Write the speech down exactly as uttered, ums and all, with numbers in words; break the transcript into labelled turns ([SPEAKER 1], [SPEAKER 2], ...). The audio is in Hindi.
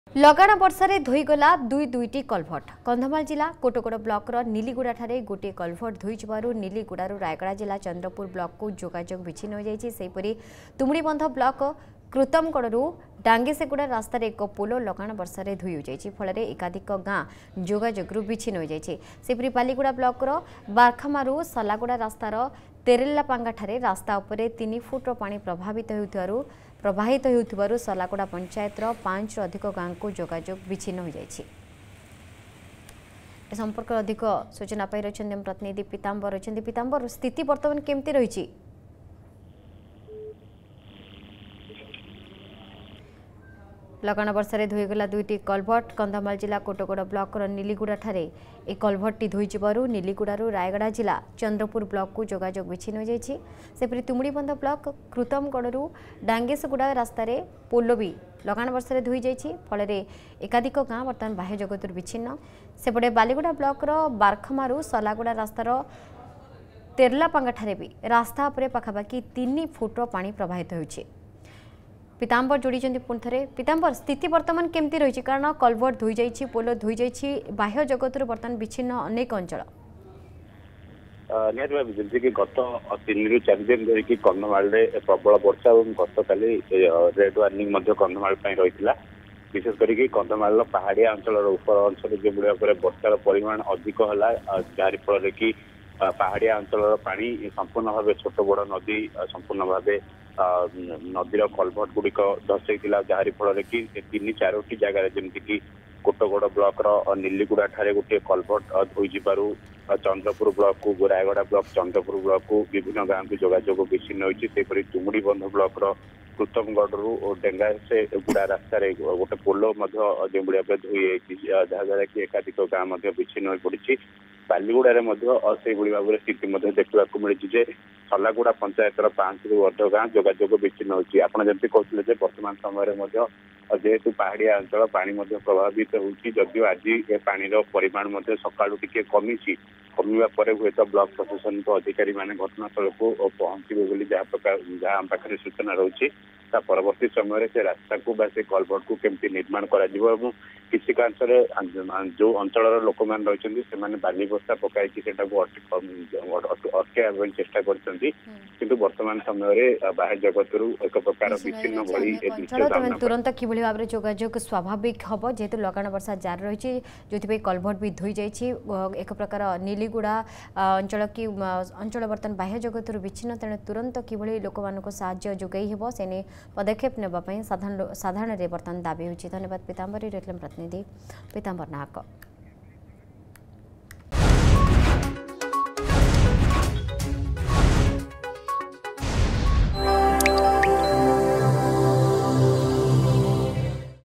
[SPEAKER 1] लगाण वर्षा धोईगला दुई दुईटी कलभट कंधमाल जिला कोटगड़ ब्लॉक नीलीगुड़ा ठारे गोटे कलभट धोईजु नीलीगुड़ारू रायगड़ा जिला चंद्रपुर ब्लॉक को जोगाजोग विच्छिन्न हो जाइछि। सेहीपरि तुमड़ीबंध ब्लॉक कृतमगढ़ू डांगेसेगुड़ा रास्तार एक पोल लगाण वर्षा धोई हो जाइछि, फल एकाधिक गाँ जोगाजोगरू विच्छिन्न हो जाइछि। सेहीपरि बालीगुड़ा ब्लॉक बारखामारू सलागुड़ा रास्तार तेरेलापांगा ठारे रास्ता उपरे तीन फुट पानी प्रभावित होउथिबारु प्रवाहित होउथिबारु सलागुड़ा पंचायतर पांच अधिक गाँ को जोगाजोग विच्छिन्न हो जाइछि। ए संपर्क अधिक सूचना पाई रहिछन्ति प्रतिनिधि पीताम्बर रहिछन्ति। पीताम्बर, स्थिति वर्तमान केमती रहिछि? लगाण वर्षा धोईगला दुईटी कलभट कंधमाल जिला कोटगड़ ब्लॉक नीलीगुड़ा ठारे एक कलभटी धोईजु नीलीगुड़ारू रायगड़ा जिला चंद्रपुर ब्लॉक को जोगाजोग विच्छिन्न हो जाइछि। सेपरि तुमड़ीबंध ब्लॉक कृतमगढ़ू डांगेसगुड़ा रास्तार पोल भी लगाण वर्षा धोई जाइछि, फल एकाधिक गाँ बर्तमान बाह्य जगत विच्छिन्न। सेपटे बालीगुड़ा ब्लॉक बारखामारू सलागुड़ा रास्तार तेरलापांगा ठारे भी रास्ता उपरे पाखापाखि तीन फुट पानी प्रवाहित होइछि। पीताम्बर जोड़ी पुणी थे। पीताम्बर, स्थिति वर्तमान केमती रही? कारण कलभट धोई जाइछि, पोल धोई जाइछि, बाह्य जगत वर्तमान विच्छिन्न अनेक अंचल।
[SPEAKER 2] निहत भाव जमी गत तीन रु चार दिन धरिकी कंधमाल प्रबल वर्षा और गत काली रेड वार्निंग कंधमाल रही है। विशेष करके कंधमाल पहाड़िया अंचल उपर अंचल जो भाव वर्षार परिमाण अधिक है, जार फल कि पहाड़िया अंचल पानी संपूर्ण भाव छोट बड़ नदी संपूर्ण भाव नदीर कलभट गुड़िक धसई जार फल कि तीन चारोटी जगार जमीक कोटगड़ ब्लॉक नीलीगुड़ा ठारे गोटे कलभट धोईजु चंद्रपुर ब्लॉक को रायगड़ा ब्लॉक चंद्रपुर ब्लॉक को विभिन्न गाँव को जोगाजोग विच्छिन्न होती। तुमड़ीबंध ब्लॉक कृतमगढ़ डेंगा से गुड़ा रास्तार गोटे पोल जो भाव धोई जहाद्वारा कि एकाधिक गाँव विच्छिन्न हो पड़ी। बालीगुड़ा से भाव स्थिति देखा मिली सलागुड़ा पंचायतर पांच रु अर्ध गाँ जोगाजोग विच्छिन्न होती। आपड़ जमी कहते वर्तमान समय जेहेतु पहाड़िया अंचल पानी प्रभावित होती, जदिव आज ए पानीर परिमाण सकाळु टिके कमी कमिबा परे हुए तो ब्लॉक प्रशासन अधिकारी माने घटनास्थल को पहुंचे बोली जहाँ प्रकार जहाँ आम पाखे सूचना रही ता परवर्ती समय से रास्ता को बा से कलभट को केमती निर्माण करा जिवो एवं किसी कांचरे जो अंचल लोक मान रही से बाली बस्ता पकाई अटके चेष्टा करछन्ती, किंतु वर्तमान समय बाह्य जगत एक प्रकार विच्छिन्न भली
[SPEAKER 1] तुरंत किभली भाव जोगाजोग स्वाभाविक हम जेहेतु लगाण वर्षा जार रही जो कलभट भी धोई जाइछि। एक प्रकार नीलीगुड़ा अंचल कि अंचल बर्तमान बाह्य जगत विच्छिन्न, तेणु तुरंत किभली लोक मानक साहाय्य जोगाई हेबो सेने पदक्षेप नेबा पई साधारण साधारण रे बर्तमान दाबी होछि। धन्यवाद पीताम्बर, प्रतिनिधि पीताम्बर नाहक।